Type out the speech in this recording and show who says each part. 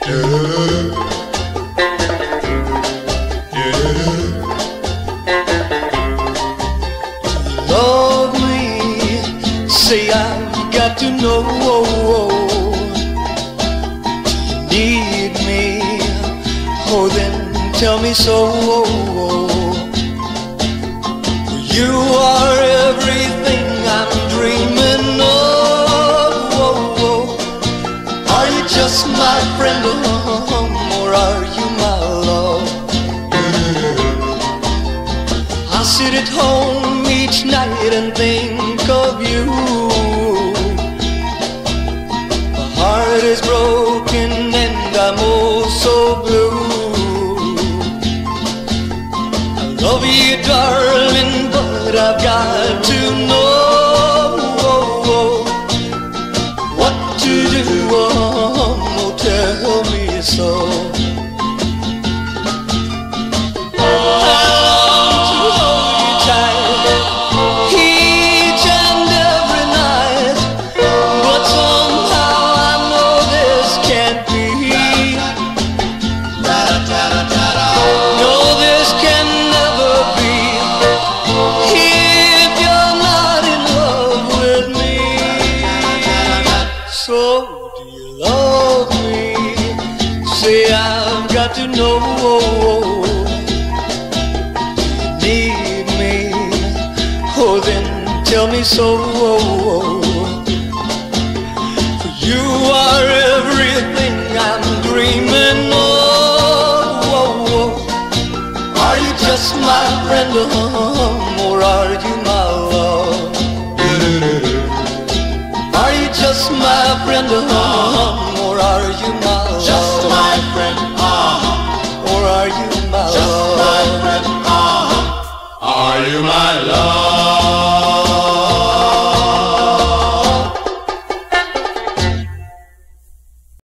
Speaker 1: Love me, say I've got to know. Do you need me? Oh, then tell me so. You are everything I'm dreaming of. Are you just my friend, or are you my love? I sit at home each night and think of you. My heart is broken and I'm oh so blue. I love you, darling, but I've got to know what to do. Oh, tell me so. So do you love me? Say I've got to know. Do you need me? Oh, then tell me so. For you are everything I'm dreaming of. Are you just my friend, or are you my love? Are you just my friend, or are you my love?
Speaker 2: Just my friend,
Speaker 1: or are you my
Speaker 2: just
Speaker 1: love?
Speaker 2: my friend, are you my love?